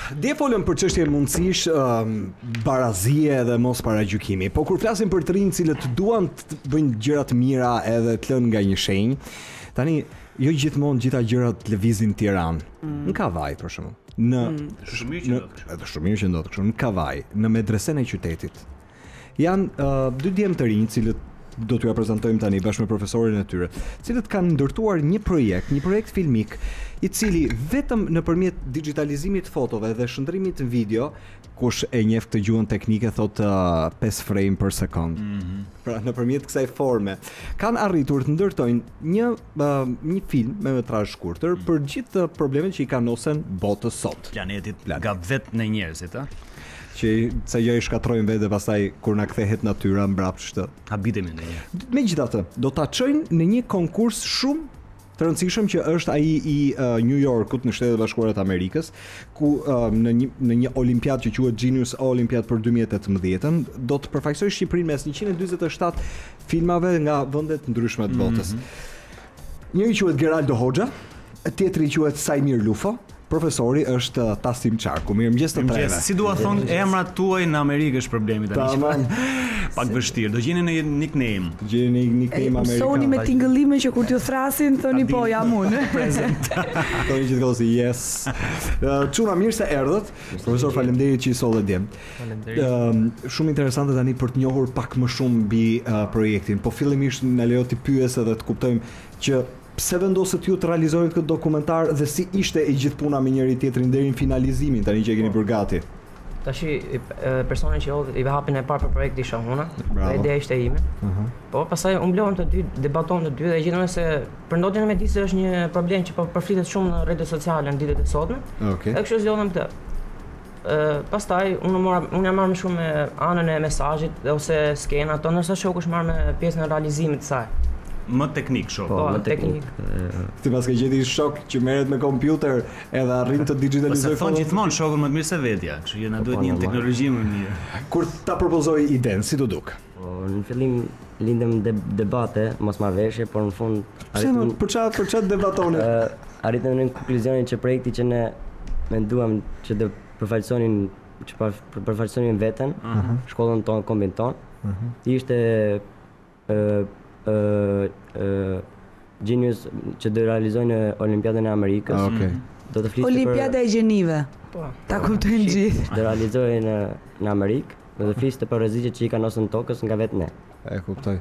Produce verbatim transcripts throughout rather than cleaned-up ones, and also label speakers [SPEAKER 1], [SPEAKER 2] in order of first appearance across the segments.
[SPEAKER 1] Dje folëm për çështje mundësish um, barazie dhe mos paragjykimi. Po kur flasim për të rinj cilët duan të bëjnë gjëra të mira edhe të lënë nga një shenjë, tani jo gjithmonë gjitha gjërat të lëvizin në Tiranë. Mm. Në Kavaj për shembull. Në
[SPEAKER 2] shumë mirë që ndodh kështu.
[SPEAKER 1] Është shumë mirë që ndodh kështu në Kavaj, në medresen e qytetit. Janë uh, dy djemë të rinj cilët do t'ju prezantojmë tani bashkë me profesorin e tyre, cilët kanë ndërtuar një projekt, një projekt filmik, i cili vetëm nëpërmjet digitalizimit të fotove dhe shndrimit të video, kush e njeh këtë gjuhën teknike thot uh, pesë frame per sekond. Mm-hmm. Pra nëpërmjet kësaj forme, kanë arritur të ndërtojnë një uh, një film me metrazh shkurtër mm-hmm. për gjithë problemet që i kanosen botës sot.
[SPEAKER 2] Planetit Planet. Nga vetë në njerëzit, a?
[SPEAKER 1] Që sa gjë i shkatrojnë vetë dhe pastaj kur na kthehet natyra mbrapsht.
[SPEAKER 2] Habitemi ndonjëherë.
[SPEAKER 1] Megjithatë, do ta çojnë në një konkurs shumë të rëndësishëm që është ai i uh, New Yorkut në Shtetet e Bashkuara të Amerikës, ku uh, në një në një olimpiadë që quhet Genius Olympiad për dy mijë e tetëmbëdhjetë do të përfaqësojë Shqipërinë mes njëqind e dyzet e shtatë filmave nga vende të ndryshme të botës. Mm-hmm. Njëri quhet Geraldo Hoxha, tjetri quhet Sajmir Lufo. Profesori është Tasim Çarku. Mirëmëngjes të treve.
[SPEAKER 2] Si dua thonë emrat tuaj në Amerikë është problemi tani. Pak vështirë. Do gjeni në nickname.
[SPEAKER 1] Gjeni një nickname amerikan.
[SPEAKER 3] Soni me tingëllime që kur t'ju thrasin thoni po jam unë.
[SPEAKER 2] Present.
[SPEAKER 1] Thoni gjithkohë si yes. Çuna mirë se erdhët. Profesor, faleminderit që i solle djem. Faleminderit. Shumë interesante tani për të njohur pak më shumë mbi uh, projektin. Po fillimisht na lejo të pyes edhe të kuptojmë që pse vendosët ju të realizojnë këtë dokumentar dhe si ishte e gjithë puna me njëri tjetrin deri në finalizimin tani që e keni bërë gati?
[SPEAKER 4] Tash personin që i hapin e parë për projekti isha unë, dhe ideja ishte ime. Uh-huh. Po pastaj u mblodhëm të dy, debaton të dy dhe gjetëm se për ndodhin e mjedisit është një problem që po përflitet shumë në rrjetet sociale në ditët e sotme.
[SPEAKER 1] Okay.
[SPEAKER 4] Dhe kështu zgjodhëm këtë. Uh, pastaj unë mora unë jam marrë më shumë me anën e mesazhit ose skena ato, ndërsa shoku është marrë me pjesën e realizimit të saj.
[SPEAKER 2] Më teknik shoku.
[SPEAKER 4] Po, më teknik.
[SPEAKER 1] Ti pas ke gjeti shok që merret me kompjuter edhe arrin të digitalizojë.
[SPEAKER 2] Po thon gjithmonë shokun më të mirë se vetja, kështu që na duhet një teknologji më mirë.
[SPEAKER 1] Kur ta propozoi idenë, si do duk?
[SPEAKER 5] Po në fillim lindëm de debate, mosmarrveshje, por në fund
[SPEAKER 1] arritëm për çfarë për çfarë debatoni?
[SPEAKER 5] Arritëm në konkluzionin që projekti që ne menduam që do përfaqësonin që përfaqësonin veten, uh-huh. shkollën tonë, kombin tonë, uh-huh. ishte uh, Uh, uh, Genius që do realizojnë Olimpiadën e Amerikës.
[SPEAKER 1] Ah, okay.
[SPEAKER 5] Do të flisë
[SPEAKER 3] Olimpiada e Gjenive. Po. Ta kuptojnë gjithë.
[SPEAKER 5] Do realizojnë në, në Amerikë, do të flisë për rreziqet që i kanosen tokës nga vetë ne.
[SPEAKER 1] E kuptoj.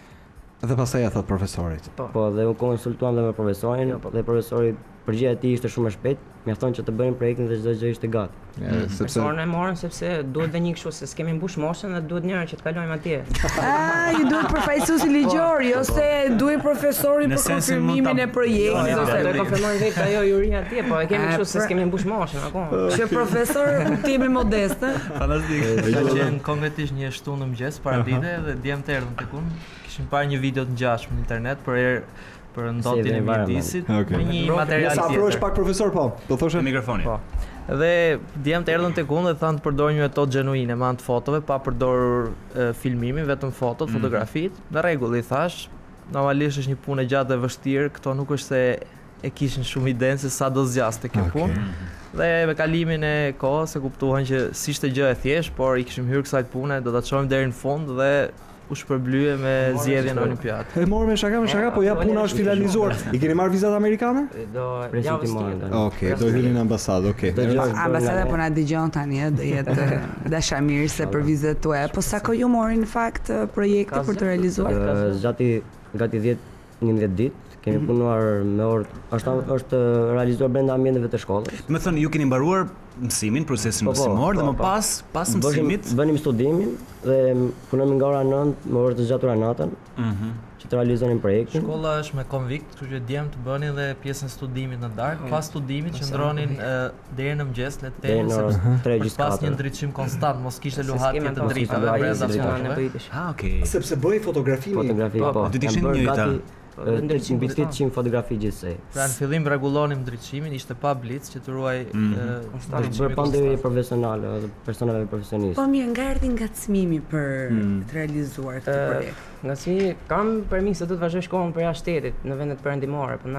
[SPEAKER 1] Dhe pastaj ja thot profesorit.
[SPEAKER 5] Po, po dhe u konsultuam dhe me profesorin, po. Dhe profesori përgjigjja e tij ishte shumë e shpejtë, mjafton që të bëjmë projektin dhe çdo gjë ishte gati.
[SPEAKER 4] Mm, sepse personin e morën sepse duhet dhe një kështu se s'kemi mbush moshën dhe duhet njëra që të kalojmë atje.
[SPEAKER 3] Ah, ju duhet përfaqësuesi ligjor, jo se duhet profesori për konfirmimin e projektit
[SPEAKER 4] ose do konfirmojnë vetë ajo juria atje, po e kemi kështu se s'kemi mbush moshën akoma.
[SPEAKER 3] Që profesor ti jemi modeste.
[SPEAKER 6] Fantastik. Ka qenë konkretisht një shtunë në mëngjes para dite dhe djem të erdhën tek unë. Kishim parë një video të ngjashëm në internet për erë për ndotjen e mjedisit
[SPEAKER 1] okay.
[SPEAKER 6] me një material tjetër.
[SPEAKER 1] Sa afrohesh pak profesor po, do thoshe
[SPEAKER 2] mikrofonin.
[SPEAKER 6] Po. Dhe djem të erdhën tek unë dhe thanë të përdor një metodë genuine me anë të fotove, pa përdor e, filmimin, vetëm fotot, mm. fotografit. Në rregull, i thash, normalisht është një punë e gjatë dhe vështirë, këto nuk është se e kishin shumë idenë se sa do zgjaste kjo okay. punë. Dhe me kalimin e kohës e kuptuan që si ishte gjë e thjeshtë, por i kishim hyrë kësaj pune, do ta çojmë deri në fund dhe u shpërblye me zgjedhjen e Olimpiadës.
[SPEAKER 1] E morëm me shaka me shaka, po ja puna është finalizuar. I keni marrë vizat amerikane?
[SPEAKER 4] Do javës tjetër.
[SPEAKER 1] Okej, do hyrin në ambasadë, okej.
[SPEAKER 3] Ambasada po na dëgjon tani, do jetë dashamirëse për vizat tuaja. Po sa kohë ju mori në fakt projekti për të realizuar?
[SPEAKER 5] Zgjati gati dhjetë njëmbëdhjetë ditë. Kemi punuar me orë, është është realizuar brenda ambienteve të shkollës.
[SPEAKER 2] Do të thonë ju keni mbaruar mësimin, procesin mësimor dhe më pas pas mësimit
[SPEAKER 5] bënim studimin dhe punojmë nga ora nëntë me orë të zgjatura natën. Mhm. Që të realizonin projektin.
[SPEAKER 6] Shkolla është me konvikt, kështu që djem të bënin dhe pjesën e studimit në darkë, pas studimit qëndronin deri në mëngjes le të themi sepse pas një ndriçim konstant, mos kishte luhatje të drejtave brenda shkollës.
[SPEAKER 2] Ah, okay.
[SPEAKER 1] Sepse bëi fotografimi.
[SPEAKER 5] Fotografi, po.
[SPEAKER 2] Do të ishin njëjta.
[SPEAKER 5] ndriçim njëqind fotografi gjithsej.
[SPEAKER 6] Pra në fillim rregullonim ndriçimin, ishte pa blic që të ruaj
[SPEAKER 5] ndriçimi pandemi profesionale ose personave profesionistë.
[SPEAKER 3] Po mirë, nga erdhi ngacmimi për të realizuar këtë projekt?
[SPEAKER 4] Ngacmimi kam permis të të vazhdoj shkollën përjashtë shtetit në vendet perëndimore, po ne.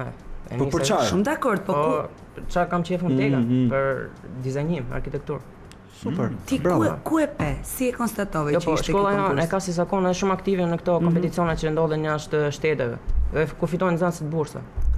[SPEAKER 1] Po për çfarë?
[SPEAKER 3] Shumë dakord, po ku
[SPEAKER 4] Po çfarë kam qef unë tega për dizajnim, arkitektur.
[SPEAKER 1] Super.
[SPEAKER 3] ti ku e, ku e pe? Si e konstatove
[SPEAKER 4] Jo,
[SPEAKER 3] që
[SPEAKER 4] po
[SPEAKER 3] ishte ky
[SPEAKER 4] shkolla jonë e
[SPEAKER 3] konkurs?
[SPEAKER 4] ka si zakon edhe shumë aktive në këto kompeticione që ndodhen jashtë shteteve. Dhe ku fitojnë nxënësit bursa.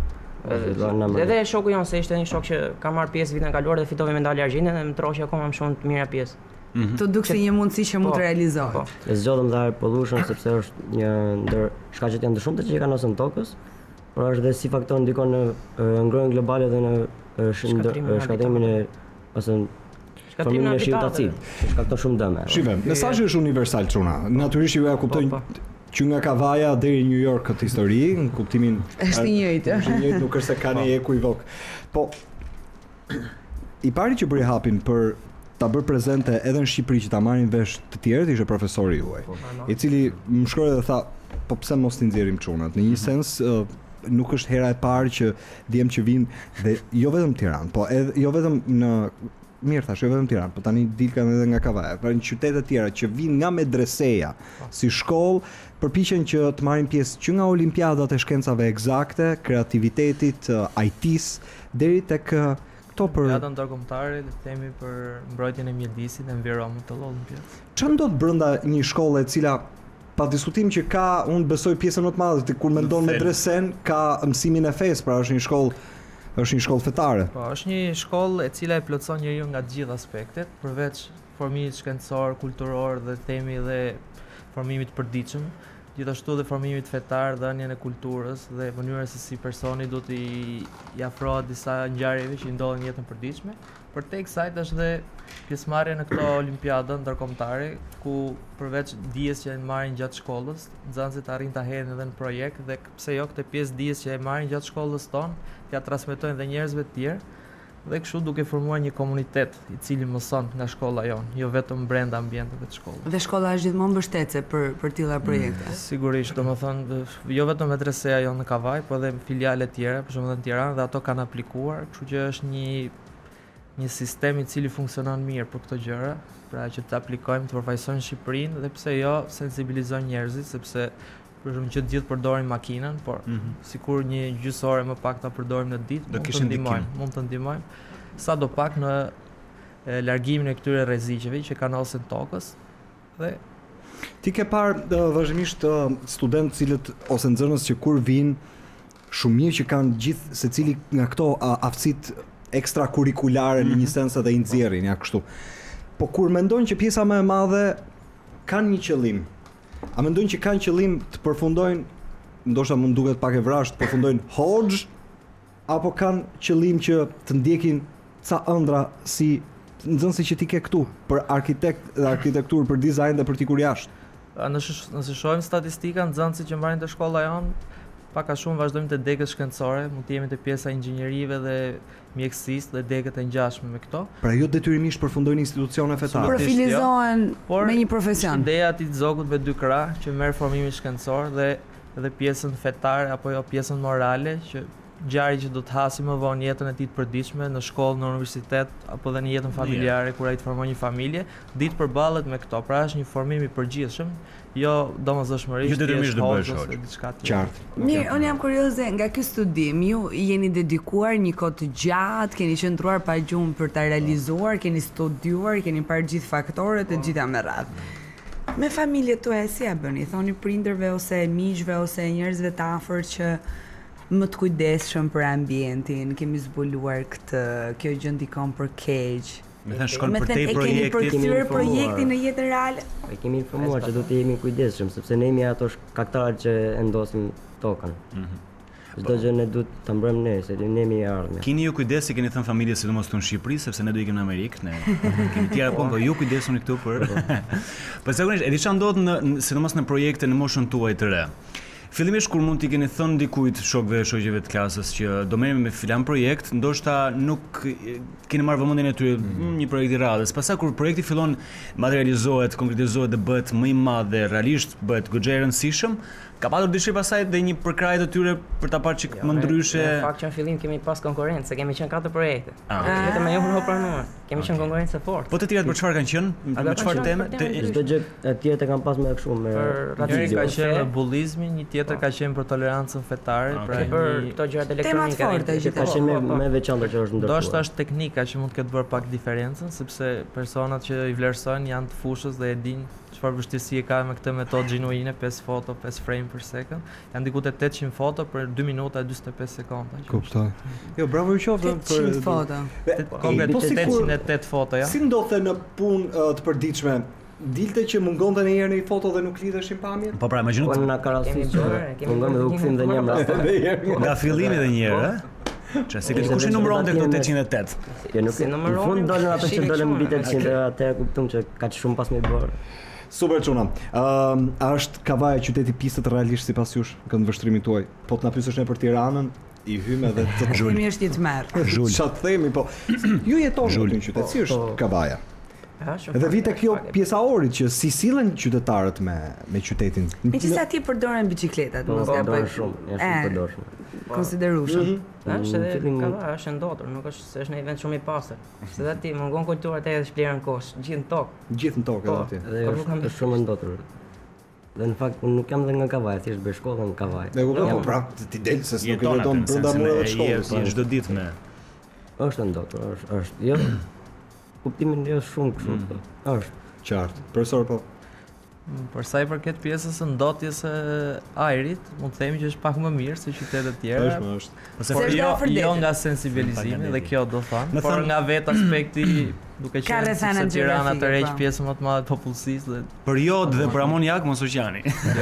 [SPEAKER 4] Edhe shoku jonë se ishte një shok që ka marrë pjesë vitin e kaluar dhe fitove medalë argjinde dhe më troqi akoma më shumë të mira pjesë.
[SPEAKER 3] Të duk si një mundësi që mund të
[SPEAKER 4] Po,
[SPEAKER 3] realizohet.
[SPEAKER 4] po.
[SPEAKER 5] E zgjodhëm dhe Air Pollution sepse është një ndër shkaqet janë të shumta që i kanë nosën tokës, por është dhe si faktor ndikon në e, ngrohjen globale dhe në e, shënd-
[SPEAKER 4] Shkatrimin e
[SPEAKER 5] shkatrimin e ose formimin e
[SPEAKER 4] habitateve.
[SPEAKER 5] shqiptarësit, që shkakton shumë dëme.
[SPEAKER 1] Shive, mesazhi është universal çuna. Natyrisht ju ja kuptojnë
[SPEAKER 4] Po, po.
[SPEAKER 1] që nga Kavaja deri në New York këtë histori, në kuptimin
[SPEAKER 3] Është i njëjtë.
[SPEAKER 1] Është i njëjtë, nuk është se ka ne eku i vok. Po i pari që bëri hapin për ta bërë prezente edhe në Shqipëri që ta marrin vesh të tjerët ishte profesori juaj, i cili më shkroi dhe tha, po pse mos t'i nxjerrim çunat? Në një sens uh, nuk është hera e parë që djem që vinë dhe jo vetëm në Tiranë, po edhe jo vetëm në mirë thash, jo vetëm Tiranë, po tani dilkan edhe nga Kavaja, pra në qytete të tjera që vinë nga medreseja si shkollë, përpiqen që të marrin pjesë që nga olimpiadat e shkencave eksakte, kreativitetit, I T-s, deri tek këto për
[SPEAKER 6] Olimpiada ndërkombëtare, le të themi për mbrojtjen e mjedisit dhe environment të olimpiadës.
[SPEAKER 1] çfarë ndodh brenda një shkolle e cila pa diskutim që ka, unë besoj pjesën më të madhe ti kur mendon medresen ka mësimin e fesë, pra është një shkollë është një shkollë fetare.
[SPEAKER 6] Po, është një shkollë e cila e plotëson njeriu nga të gjithë aspektet, përveç formimit shkencor, kulturor dhe themi dhe formimit përditshëm, gjithashtu dhe formimit fetar, dhënien e kulturës dhe mënyrës se si personi do t'i i afrohet disa ngjarjeve që i ndodhin në jetën e përditshme. Për tek sajt është dhe pjesëmarrja në këto olimpiada ndërkombëtare, ku përveç dijes që e marrin gjatë shkollës, nxënësit arrin ta hedhin edhe në projekt dhe pse jo këtë pjesë dijes që e marrin gjatë shkollës tonë, t'ia transmetojnë dhe njerëzve të tjerë. Dhe kështu duke formuar një komunitet i cili mëson nga shkolla jonë, jo vetëm brenda ambienteve të shkollës.
[SPEAKER 3] Dhe shkolla është gjithmonë mbështetëse për për tilla projekte.
[SPEAKER 6] Sigurisht, domethënë jo vetëm medreseja jonë në Kavaj, por edhe filiale tjera, për shembull në Tiranë, dhe ato kanë aplikuar, kështu që është një një sistem i cili funksionon mirë për këto gjëra, pra që të aplikojmë, të përfaqësojmë Shqipërinë dhe pse jo sensibilizojmë njerëzit, sepse për shembull që të gjithë përdorin makinën, por mm -hmm. sikur një gjysore më pak ta përdorim në ditë,
[SPEAKER 2] do
[SPEAKER 6] mund
[SPEAKER 2] kishin
[SPEAKER 6] të ndihmojmë, mund të ndihmojmë sadopak në e, largimin e këtyre rreziqeve që kanë ose në tokës dhe
[SPEAKER 1] Ti ke parë uh, vazhdimisht uh, studentë cilët ose nxënës që kur vinë shumë mirë që kanë gjithë secili nga këto uh, aftësitë ekstrakurrikulare mm -hmm. në një sens edhe i nxjerrin ja kështu. Po kur mendojnë që pjesa më e madhe kanë një qëllim, a mendojnë që kanë qëllim të përfundojnë, ndoshta mund duket pak e vrasht, të përfundojnë hoxh, apo kanë qëllim që të ndjekin ca ëndra si nxënësi që ti ke këtu për arkitekt dhe arkitekturë, për dizajn dhe për ti kur jashtë?
[SPEAKER 6] Nëse nëse shohim statistika, nxënësit që marrin te shkolla jonë pak a shumë vazhdojmë te degët shkencore, mund të jemi te pjesa e inxhinierive dhe mjekësisë dhe degët e ngjashme me këto.
[SPEAKER 1] Pra jo detyrimisht përfundojnë institucione fetare.
[SPEAKER 3] Profilizohen
[SPEAKER 6] Por
[SPEAKER 3] me një profesion.
[SPEAKER 6] Ideja e zokut me dy krah që merr formimin shkencor dhe dhe pjesën fetare apo jo pjesën morale që ngjarje që do të hasi më vonë jetën e tij të përditshme në shkollë, në universitet apo dhe në jetën familjare kur ai të formon një familje, ditë përballet me këto. Pra është një formim i përgjithshëm, jo domosdoshmërisht
[SPEAKER 2] jo detyrimisht të bësh hoxh.
[SPEAKER 6] Diçka tjetër.
[SPEAKER 1] Qartë.
[SPEAKER 3] Mirë, unë jam kurioze nga ky studim, ju jeni dedikuar një kohë të gjatë, keni qëndruar pa gjumë për ta realizuar, keni studiuar, keni parë gjithë faktorët e gjitha me radhë. Me familjet tuaja si ja bëni? Thoni prindërve ose miqve ose njerëzve të afërt që më të kujdesshëm për ambientin, kemi zbuluar këtë, kjo gjë ndikon për keq.
[SPEAKER 2] Me thënë shkon për te projekti,
[SPEAKER 3] kemi përkthyer projektin në jetën reale.
[SPEAKER 5] E kemi informuar që do të jemi kujdesshëm sepse ne jemi ato shkaktarët që e ndosim tokën. Çdo gjë ne duhet ta mbrojmë ne, se ne jemi e ardhmja.
[SPEAKER 2] Keni ju kujdes se keni thënë familjes sidomos këtu në Shqipëri, sepse ne do ikim në Amerikë, ne kemi tjera punë, po ju kujdesuni këtu për. Po sigurisht, edhe çfarë ndodh në sidomos në projekte në moshën tuaj të re. Fillimisht kur mund t'i keni thënë dikujt shokëve e shoqeve të klasës që do merremi me filan projekt, ndoshta nuk keni marrë vëmendjen e tyre mm. një projekt i radhës. Pastaj kur projekti fillon materializohet, konkretizohet dhe bëhet më i madh dhe realisht bëhet goxha e rëndësishëm, Ka patur dëshirë pasaj dhe një përkrahje të tyre për ta parë çik më ndryshe.
[SPEAKER 4] Në fakt që në fillim kemi pas konkurrencë, se kemi qenë katër projekte.
[SPEAKER 2] Ah.
[SPEAKER 4] Vetëm ajo nuk pranuar. Kemi qenë konkurrencë fortë.
[SPEAKER 2] Po të tjerat për çfarë kanë qenë? Me çfarë teme?
[SPEAKER 5] Çdo gjë e tjetër e kanë pas më kështu me
[SPEAKER 6] Njëri ka qenë për bullizmin, një tjetër ka qenë për tolerancën fetare, pra
[SPEAKER 4] për
[SPEAKER 6] një
[SPEAKER 4] këto gjërat elektronike.
[SPEAKER 5] ka qenë më më veçantë që është ndërtuar.
[SPEAKER 6] ndoshta është teknika që mund të ketë bërë pak diferencën, sepse personat që i vlerësojnë janë të fushës dhe e dinë çfarë vështirësi e ka me këtë metodë genuine, pesë foto, pesë frame per second. Janë diku te tetëqind foto për dy minuta e njëzet e pesë sekonda.
[SPEAKER 1] Kuptoj. Jo, bravo ju qoftë për
[SPEAKER 3] tetëqind foto.
[SPEAKER 6] Konkret
[SPEAKER 1] Po sikur-
[SPEAKER 6] tetëqind e tetë foto, ja.
[SPEAKER 1] Si ndodhte në punë uh, të përditshme? Dilte që mungonte në herë një foto dhe nuk lidheshin pamjen?
[SPEAKER 2] Po pra, imagjino
[SPEAKER 5] Po na ka rastis që mungon me u kthim dhe një rast.
[SPEAKER 2] nga fillimi edhe një herë, ë? Që si
[SPEAKER 5] Ishte
[SPEAKER 2] kush i
[SPEAKER 5] vetëm
[SPEAKER 2] numëronte këto
[SPEAKER 5] atje me-
[SPEAKER 2] tetëqind e tetë?
[SPEAKER 5] Jo nuk
[SPEAKER 4] Si
[SPEAKER 5] në
[SPEAKER 4] numëronin,
[SPEAKER 5] fund dolën ato që
[SPEAKER 4] shihni
[SPEAKER 5] dolën mbi
[SPEAKER 4] çuna.
[SPEAKER 5] tetëqind dhe atëherë kuptoj që ka shumë pas me bërë.
[SPEAKER 1] Super çuna. Ëm a është Kavaja qyteti pisët realisht sipas jush kënd vështrimin tuaj? Po të na pyesësh ne për Tiranën, i hym edhe të
[SPEAKER 3] Kemi është i të merë.
[SPEAKER 2] Zhul.
[SPEAKER 1] Çfarë themi, po ju jetoni në këtë qytet, si është Kavaja? Edhe vite kjo pjesaorit që si sillen qytetarët me me qytetin.
[SPEAKER 3] Megjithëse atje përdoren bicikletat,
[SPEAKER 5] Po
[SPEAKER 3] mos
[SPEAKER 5] ka
[SPEAKER 3] ja
[SPEAKER 5] bërë
[SPEAKER 3] bëj.
[SPEAKER 5] shumë, është shumë përdorshëm.
[SPEAKER 3] Konsiderueshëm.
[SPEAKER 4] Është edhe
[SPEAKER 5] fillim-
[SPEAKER 4] Kava është e ndotur, nuk është se është në vend shumë i pastër. Se dhe ti mungon kultura te edhe shplerën kosh, gjithë në tokë.
[SPEAKER 1] Gjithë në tokë
[SPEAKER 4] Po.
[SPEAKER 1] edhe atje.
[SPEAKER 5] Dhe
[SPEAKER 4] Po,
[SPEAKER 5] është
[SPEAKER 4] nuk kam-
[SPEAKER 5] është shumë e ndotur. Dhe në fakt unë nuk jam dhe nga Kavaja, thjesht bëj shkollën në Kavaj.
[SPEAKER 1] Ne kuptoj, po
[SPEAKER 5] Jam-
[SPEAKER 1] pra ti del se s'nuk e
[SPEAKER 2] Jeton
[SPEAKER 1] jeton
[SPEAKER 2] atë,
[SPEAKER 1] brenda mureve të shkollës.
[SPEAKER 2] Je çdo ditë me.
[SPEAKER 5] Është e ndotur, është është jo kuptimin jo shumë kështu. po. Është.
[SPEAKER 1] Qartë. Profesor po.
[SPEAKER 6] Për sa i përket pjesës së ndotjes së ajrit, mund të themi që është pak më mirë se qytetet tjera.
[SPEAKER 1] Është, më është.
[SPEAKER 2] Ose
[SPEAKER 6] Por
[SPEAKER 3] është
[SPEAKER 6] jo,
[SPEAKER 3] afër
[SPEAKER 6] jo
[SPEAKER 3] detit.
[SPEAKER 6] nga sensibilizimi dhe kjo do thënë,
[SPEAKER 2] Me
[SPEAKER 6] por
[SPEAKER 2] thënë-
[SPEAKER 6] nga vetë aspekti duke
[SPEAKER 3] Ka
[SPEAKER 6] qenë
[SPEAKER 3] rrethana
[SPEAKER 6] se Tirana
[SPEAKER 3] gjeografike,
[SPEAKER 6] tërheq
[SPEAKER 3] po.
[SPEAKER 6] pjesën më të madhe të popullsisë dhe
[SPEAKER 2] Për jod dhe për amoniak mos oqeani.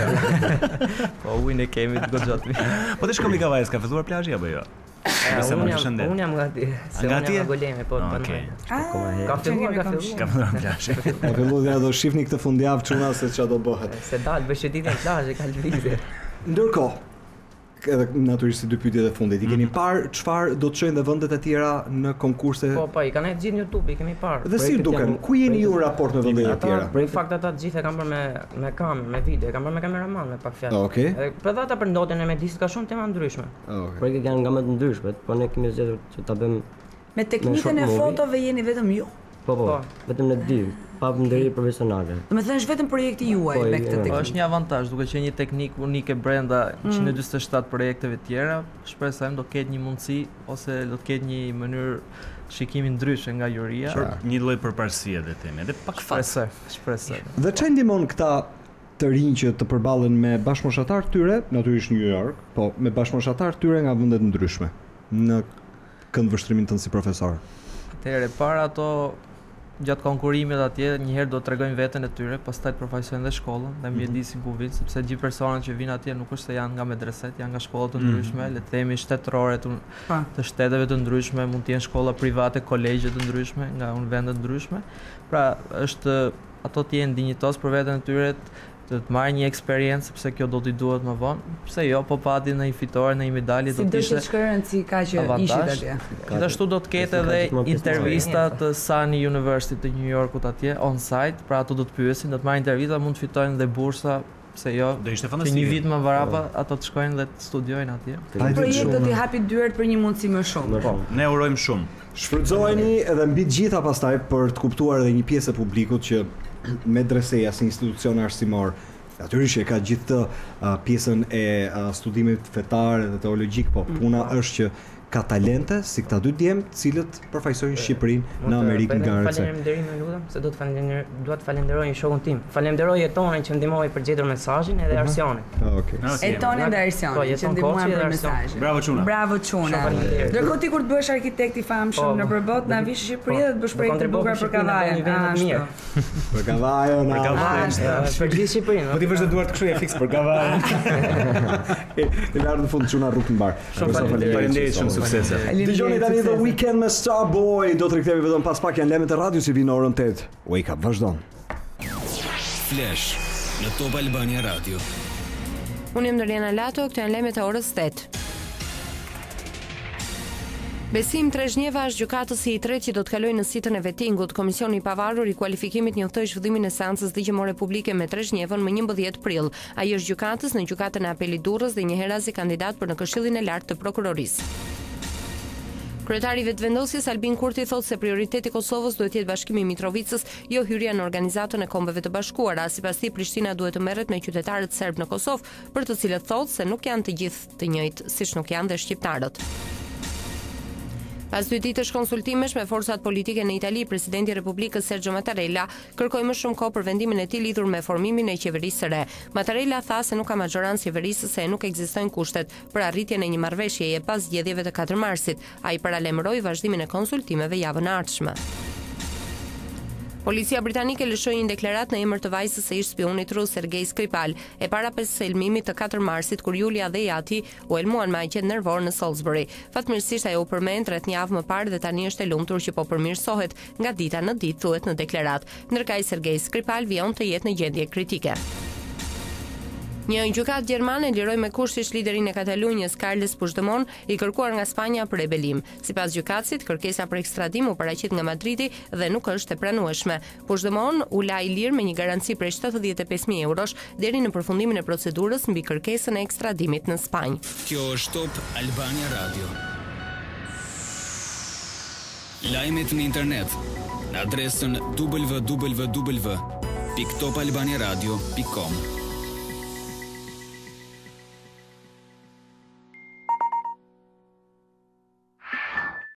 [SPEAKER 6] po ujin e kemi të goxhat.
[SPEAKER 2] Po të shkomi Kavajës, ka filluar plazhi apo jo? Nëse më
[SPEAKER 4] Unë jam,
[SPEAKER 2] përshëndet.
[SPEAKER 4] unë jam nga ti, se
[SPEAKER 2] Nga
[SPEAKER 4] unë
[SPEAKER 2] ti?
[SPEAKER 4] jam nga Golemi, po të
[SPEAKER 2] Okej.
[SPEAKER 4] banoj.
[SPEAKER 5] Akoma herë.
[SPEAKER 4] Ka filluar, ka
[SPEAKER 2] Ka
[SPEAKER 4] filluar.
[SPEAKER 2] filluar plazhi.
[SPEAKER 1] Ka filluar dhe do shihni këtë fundjavë çuna se ç'a do bëhet.
[SPEAKER 4] Se dal bëj ditën plazhe, ka lëvizje.
[SPEAKER 1] Ndërkohë, edhe natyrisht si dy pyetjet e fundit, i keni parë çfarë do të çojnë dhe vendet e tjera në konkurse?
[SPEAKER 4] Po, po, i kanë gjithë në YouTube, i kemi parë.
[SPEAKER 1] Dhe si
[SPEAKER 5] projektet
[SPEAKER 1] duken?
[SPEAKER 5] janë-
[SPEAKER 1] Ku jeni ju në raport me vendet e
[SPEAKER 4] Ata,
[SPEAKER 1] tjera?
[SPEAKER 4] në fakt ata të gjithë e kanë bërë me me kamerë, me video, e kanë bërë me kameraman me pak fjalë.
[SPEAKER 1] Okej.
[SPEAKER 4] Edhe për ata për ndotjen e Medisë ka shumë tema ndryshme.
[SPEAKER 1] Okej.
[SPEAKER 5] Projektet janë nga më të ndryshme, po ne kemi zgjedhur që ta bëjmë
[SPEAKER 3] Me teknikën e
[SPEAKER 5] short movie.
[SPEAKER 3] fotove jeni vetëm ju.
[SPEAKER 5] po po,
[SPEAKER 4] Po.
[SPEAKER 5] vetëm ne dy, pa ndërhyrje profesionale.
[SPEAKER 3] Do të thënë është vetëm projekti juaj
[SPEAKER 5] Po,
[SPEAKER 3] me
[SPEAKER 5] i-
[SPEAKER 3] këtë
[SPEAKER 5] po,
[SPEAKER 6] Po
[SPEAKER 3] teknikë.
[SPEAKER 6] është një avantazh, duke qenë një teknikë unike brenda njëqind e dyzet e shtatë projekteve tjera, shpresojmë do ketë një mundësi ose do të ketë një mënyrë shikimi ndryshe nga juria.
[SPEAKER 2] Për një lloj përparësie edhe themi, edhe pak fat.
[SPEAKER 6] Shpresoj, shpresoj.
[SPEAKER 1] Dhe çfarë ndihmon këta të rinj që të përballen me bashkëmoshatar tyre, natyrisht në New York, po me bashkëmoshatar tyre nga vende të ndryshme në këndvështrimin tënd si profesor?
[SPEAKER 6] Atëherë para ato gjatë konkurimit atje një herë do të tregojnë veten e tyre, pastaj të përfaqësojnë dhe shkollën dhe mjedisin ku vinë, sepse gjithë personat që vinë atje nuk është se janë nga medreset, janë nga shkolla të ndryshme, le të themi shtetërore të,
[SPEAKER 3] Po.
[SPEAKER 6] të shteteve të ndryshme, mund të jenë shkolla private, kolegje të ndryshme nga unë vende të ndryshme. Pra është ato të jenë dinjitos për veten e tyre, të të marrë një eksperiencë sepse kjo do t'i duhet më vonë. Pse jo, po pati në një fitore, në një medalje
[SPEAKER 3] Si
[SPEAKER 6] do të
[SPEAKER 3] do
[SPEAKER 6] ishte
[SPEAKER 3] të shkërën si ka që
[SPEAKER 6] avantazh.
[SPEAKER 3] ishit atje.
[SPEAKER 6] Gjithashtu do të ketë
[SPEAKER 5] Ka
[SPEAKER 6] edhe
[SPEAKER 5] gjithmonë pjesë
[SPEAKER 6] intervista të Sunny University të New Yorkut atje on site, pra ato do të pyesin, do të marrin intervista, mund të fitojnë dhe bursa, pse jo.
[SPEAKER 2] Do ishte
[SPEAKER 6] Që një
[SPEAKER 2] fantastike.
[SPEAKER 6] vit më varapa ato të shkojnë dhe të studiojnë atje.
[SPEAKER 1] Hajde
[SPEAKER 3] Projekt do
[SPEAKER 1] shumë.
[SPEAKER 3] t'i hapi dyert për një mundësi më shumë.
[SPEAKER 5] Më shumë.
[SPEAKER 2] Ne urojmë shumë.
[SPEAKER 1] Shfrytëzoheni edhe mbi të gjitha pastaj për të kuptuar edhe një pjesë e publikut që medreseja si institucion arsimor natyrisht e ka gjithë të uh, pjesën e uh, studimit fetar dhe teologjik, po puna është që ka talente si këta dy djemë, të cilët përfaqësojnë Shqipërinë në Amerikën nga rëndësia.
[SPEAKER 4] Faleminderit më lutem, se do të falenderoj, dua të falenderoj një shokun tim. Falenderoj Jetonën që ndihmoi për gjetur mesazhin edhe Arsionin.
[SPEAKER 1] Okej.
[SPEAKER 2] Okej.
[SPEAKER 3] E tonë dhe
[SPEAKER 4] Po,
[SPEAKER 3] Arsionin që
[SPEAKER 4] jeton
[SPEAKER 3] ndihmuan
[SPEAKER 4] Koçi dhe
[SPEAKER 3] për
[SPEAKER 4] Arsion.
[SPEAKER 3] mesazhin.
[SPEAKER 2] Bravo çuna.
[SPEAKER 3] Bravo çuna.
[SPEAKER 4] Shumë faleminderit.
[SPEAKER 3] Ndërkohë ti kur të bëhesh arkitekt i famshëm
[SPEAKER 4] Po,
[SPEAKER 3] në përbot, na vish në Shqipëri dhe të bësh projekte të bukura për Kavajën.
[SPEAKER 4] Një mirë.
[SPEAKER 1] Për Kavajën.
[SPEAKER 2] Për Kavajën.
[SPEAKER 4] Për gjithë Shqipërinë.
[SPEAKER 2] Po ti vësh të duart kështu e fiks për Kavajën.
[SPEAKER 1] E ardhën në fund çuna rrugë mbar.
[SPEAKER 4] Shumë
[SPEAKER 2] Faleminderit, shumë suksese.
[SPEAKER 1] Dëgjoni tani The Weekend me Starboy, do të rikthehemi vetëm pas pak, janë lajmet e radios që vinë orën tetë. Wake up, vazhdon.
[SPEAKER 7] Flash në Top Albania Radio.
[SPEAKER 8] Unë jam Doriana Lato, këto janë lajmet e orës tetë. Besim Trezhnjeva është gjykatësi i tretë që do të kalojë në sitën e vettingut. Komisioni i pavarur i kualifikimit njoftoi zhvillimin e seancës dëgjimore publike me Trezhnjevën më njëmbëdhjetë prill. Ai është gjykatës në gjykatën e apelit Durrës dhe një herazi kandidat për në Këshillin e Lartë të Prokurorisë. Kryetari i Vetëvendosjes Albin Kurti thotë se prioriteti i Kosovës duhet të jetë bashkimi i Mitrovicës, jo hyrja në Organizatën e Kombeve të Bashkuara. Sipas tij, Prishtina duhet të merret me qytetarët serb në Kosovë, për të cilët thotë se nuk janë të gjithë të njëjtë, siç nuk janë dhe shqiptarët. Pas dy ditësh konsultimesh me forcat politike në Itali, presidenti i Republikës Sergio Mattarella kërkoi më shumë kohë për vendimin e tij lidhur me formimin e qeverisë së re. Mattarella tha se nuk ka majorancë qeverisë se nuk ekzistojnë kushtet për arritjen e një marrëveshjeje pas zgjedhjeve të katër marsit. Ai paralajmëroi vazhdimin e konsultimeve javën e ardhshme. Policia britanike lëshoi një deklaratë në emër të vajzës së ish spionit rus Sergej Skripal e para selmimit të katër marsit kur Julia dhe Jati u elmuan me aqet nervor në Salisbury. Fatmirësisht ajo u përmend rreth një javë më parë dhe tani është e lumtur që po përmirësohet nga dita në ditë, thuhet në deklaratë. Ndërkëj Sergej Skripal vijon të jetë në gjendje kritike. Një gjykatë gjermane liroi me kushtish liderin e Katalunjës Carles Puigdemont i kërkuar nga Spanja për rebelim. Sipas gjykatësit, kërkesa për ekstradim u paraqit nga Madridi dhe nuk është e pranueshme. Puigdemont u la i lirë me një garanci prej shtatëdhjetë e pesë mijë eurosh deri në përfundimin e procedurës mbi kërkesën e ekstradimit në Spanjë.
[SPEAKER 7] Kjo është Top Albania Radio. Lajmet në internet në adresën w w w pikë top albania radio pikë com.